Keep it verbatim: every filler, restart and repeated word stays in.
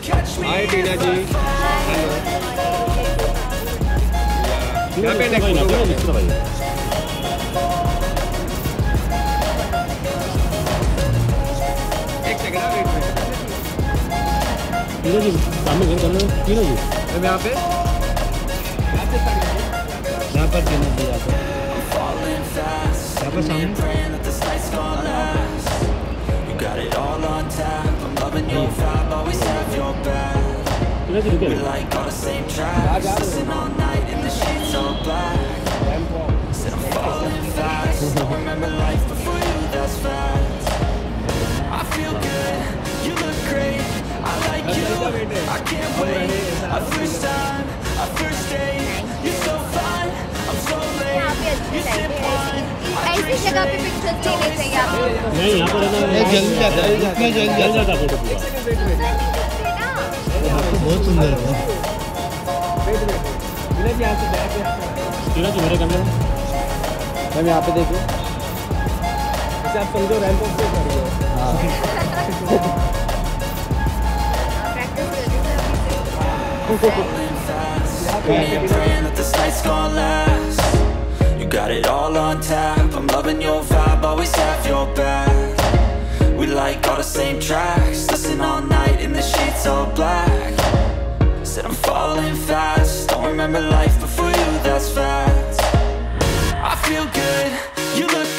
हाय टीना जी। Hello. क्या पे next photo भाई? एक second wait wait. Tina ji सामने घर करना है टीना जी। मैं यहाँ पे यहाँ पर टीना जी यहाँ पर यहाँ पर सामने got it all on tap. I'm loving your vibe, always have your back. We like all the same tracks. Listen all night in the sheets all black. Said I'm falling fast. Don't remember life before you, that's fact. I feel good, you look great. I like you, I can't wait. Our first time, our first date. You're so fine, I'm so late. You sip wine. ऐसी जगह पे pictures लेने चाहिए आपको। नहीं यहाँ पर रहना है जल्दी जाता है इतना जल्दी जल्दी जाता फोटो पूरा बहुत सुंदर है। वेट वेट टीना जी यहाँ से बैक टीना जी मेरे कैमरे में मैम यहाँ पे देखिए अच्छा आप समझो रैंप ऑफ पे कर रही हो। हाँ got it all on tap. I'm loving your vibe, always have your back. We like all the same tracks. Listen all night in the sheets all black. Said I'm falling fast. Don't remember life before you, that's fact. I feel good, you look